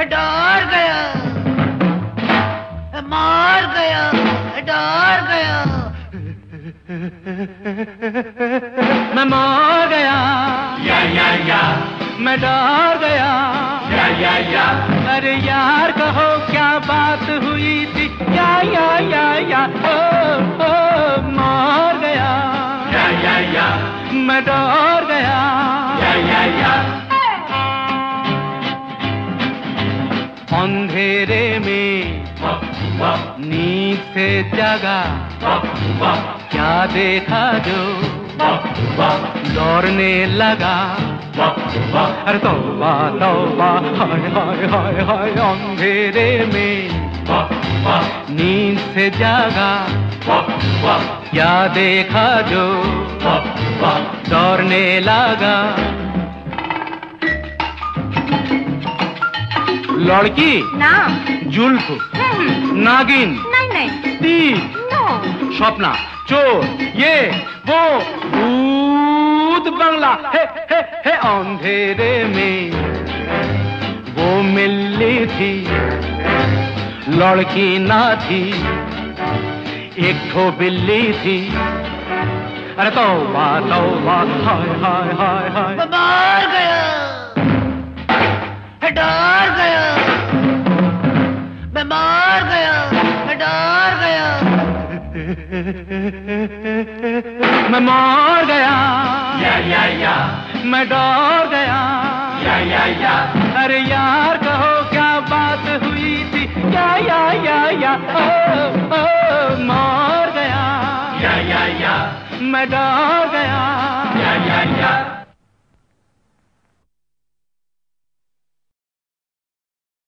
डर गया, मार गया, डर गया, मैं मर गया, या मैं डर गया, या अरे यार कहो क्या बात हुई थी, या ओ मर गया, या मैं डर गया, या अंधेरे में नींद से जागा, क्या देखा जो दौड़ने लगा, अरे तौबा तौबा हाय हाय हाय हाय, अंधेरे में नींद से जागा, क्या देखा जो दौड़ने लगा, लड़की ना जुल्फ नागिन नहीं तीर नो स्वप्ना चोर ये वो भूत बंगला हे अंधेरे में वो मिली थी, लड़की ना थी एक ठो बिल्ली थी, अरे तौबा तौबा हाय हाय हाय हाय, मार गया, डर गया, मैं मार गया, डर गया, मैं मर गया, या मैं डर गया, या अरे यार कहो क्या बात हुई थी, या ओ मर गया, या मैं डर गया।